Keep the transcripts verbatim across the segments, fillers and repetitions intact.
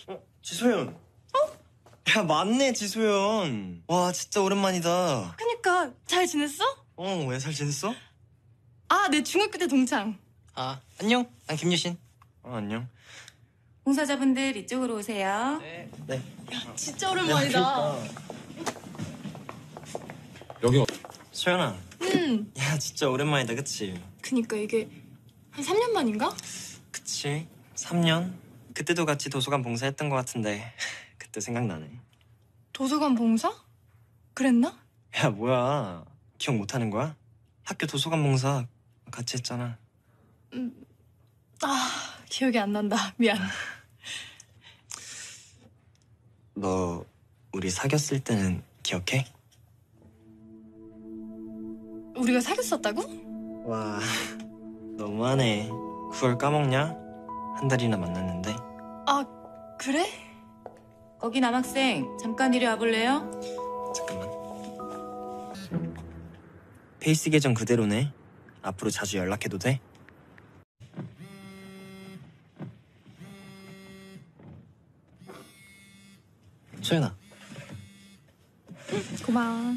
어? 지소연. 어? 야, 맞네, 지소연. 와, 진짜 오랜만이다. 그니까 잘 지냈어? 어, 왜 잘 지냈어? 아, 내 중학교 때 동창. 아, 안녕. 난 김유신. 어, 안녕. 봉사자분들 이쪽으로 오세요. 네. 네. 야, 진짜 오랜만이다. 여기 소연아. 응. 야, 진짜 오랜만이다, 그치? 그니까 이게 한 삼 년 만인가? 그치? 삼 년? 그때도 같이 도서관 봉사했던 것 같은데 그때 생각나네. 도서관 봉사? 그랬나? 야, 뭐야. 기억 못하는 거야? 학교 도서관 봉사 같이 했잖아. 음, 아, 기억이 안 난다. 미안. 너 우리 사귀었을 때는 기억해? 우리가 사귀었었다고? 와, 너무하네. 그걸 까먹냐? 한 달이나 만났는데. 아, 그래? 거기 남학생 잠깐 이리 와볼래요? 잠깐만. 페이스 계정 그대로네. 앞으로 자주 연락해도 돼? 소연아. 고마워.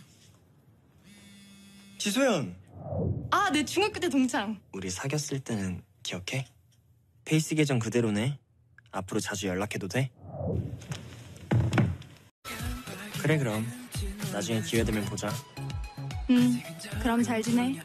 지소연! 아, 내 중학교 때 동창. 우리 사귀었을 때는 기억해? 페이스 계정 그대로네. 앞으로 자주 연락해도 돼? 그래, 그럼 나중에 기회 되면 보자. 응, 그럼 잘 지내.